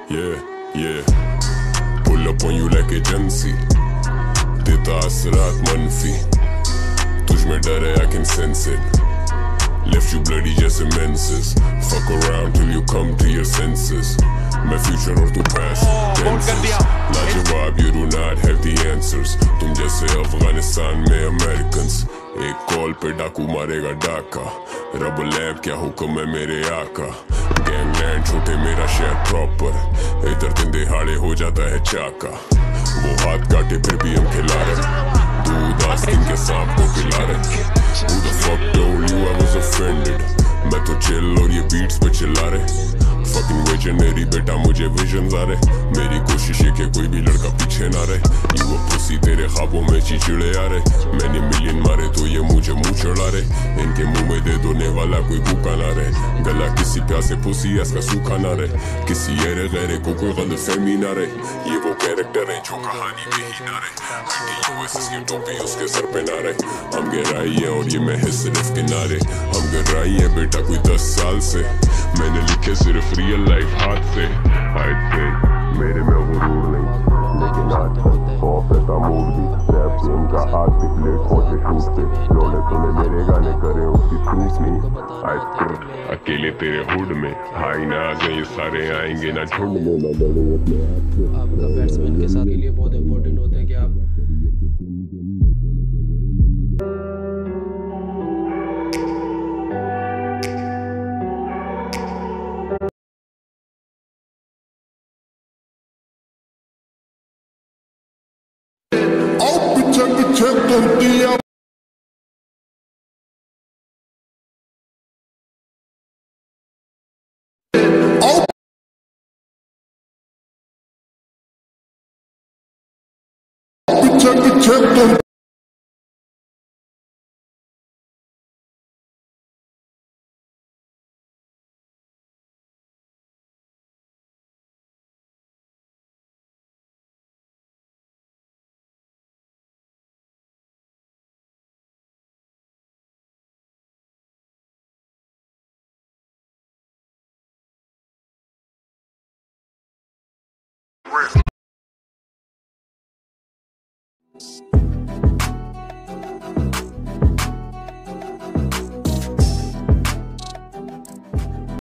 yeah. Pull up on you like agency. देता असरात मनफी. तुझ में डर है, I can sense it. Left you bloody just immenses. Fuck around till you come to your senses. My future और तू past tenses. लाजवाब, you do not have the answers. तुम जैसे अफगानिस्तान में Americans. एक कॉल पे डाकू मारेगा डाका. रब लैब क्या हुक्म है मेरे आका. गैंगलैंड छोटे मेरा शहर प्रॉपर. इधर दिन दिहाड़े हो जाता है चाका. वो हाथ काटे फिर भी हम खिला रहे. दूध आस्तीन के सांप को पिला रहे. Who the fuck told you I was offended? मैं तो चिल और ये बीट्स पे चिल्ला रहे. Fucking visionary बेटा मुझे विजन्स आ रहे. मेरी कोशिश है कि कोई भी लड़का पीछे ना रहे. You a pussy तेरे ख्वाबों में चिड़चिड़े आ रहे. मैंने मिलियन मारे तो ये मुझे मुंह चढ़ा रहे. इनके मुंह में दे दोने वाला कोई भूखा ना रहे. गला किसी प्यासे पुसी इसका सूखा ना रहे. किसी ऐरे गैरे को कोई गलतफहमी ना रहे. ये वो कैरेक्टर है जो कहानी में ही ना रहे. यूएसएस की टोपी उसके सर पे ना रहे. हम गहराई है और ये महज सिर्फ किनारे. हम गहराई है बेटा कोई 10 साल से. मैंने लिखे सिर्फ रियल लाइफ हाथ से. मेरे में गुरूर नहीं लेकिन आज खौफ रहता मूड भी. रैप गेम का हाथ भी प्लेट होते टूटते. लोड़े तूने मेरे गाने करे उसकी प्रूफ नहीं. अकेले तेरे हुड में हाई ना आ गए ये सारे आएंगे ना झुंड में ना लड़े. आपका बैट्समैन के साथ के लिए बहुत इंपॉर्टेंट होता है कि आप